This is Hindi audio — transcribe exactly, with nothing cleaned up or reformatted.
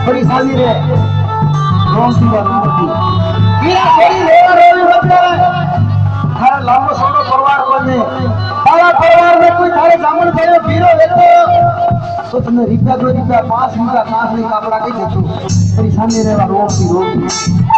परेशानी रे रोम सी बात कीरा सोरी लेवा रोवी बदले थारा लांबो सोनो परिवार बने तारा परिवार में कोई थारे जामन भयो बीरो लेतो तो तुमने रुपया दो रुपया पांच रुपया पांच नहीं कपड़ा के देखो परेशानी रे रोम सी रोम